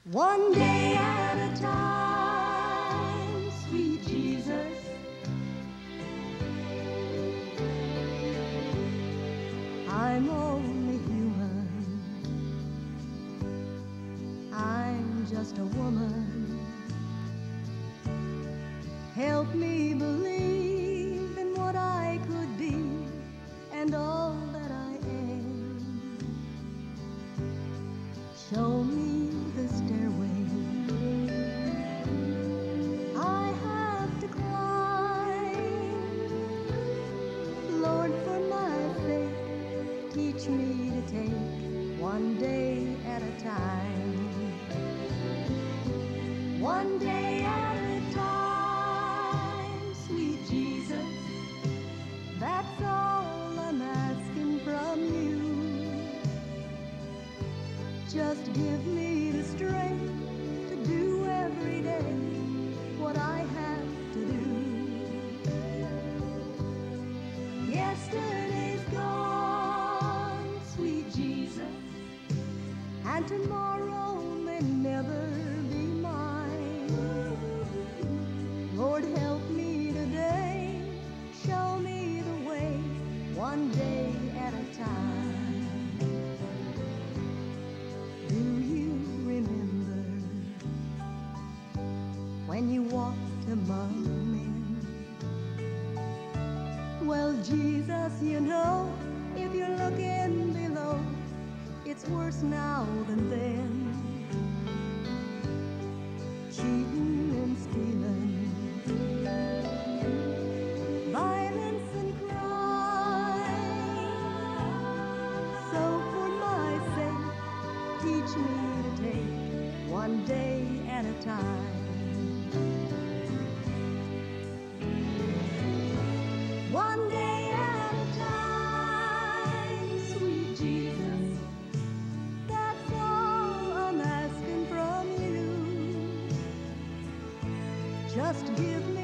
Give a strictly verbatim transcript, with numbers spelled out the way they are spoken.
One day at a time, sweet Jesus. I'm only human. I'm just a woman. Help me believe in what I could be and all that I am. Show me the stairway I have to climb. Lord, for my sake, teach me to take one day at a time. One day at a time, sweet Jesus. That's all I'm asking from you. Just give me the strength to do every day what I have to do. Yesterday's gone, sweet Jesus, and tomorrow may never be mine. Lord, help me today, show me the way, one day at a time. Do you remember when you walked among men? Well, Jesus, you know, if you're looking below, it's worse now than then. Cheating and stealing, violence and crime. So for my sake, teach me to take one day at a time. One day at a time, sweet Jesus. That's all I'm asking from you. Just give me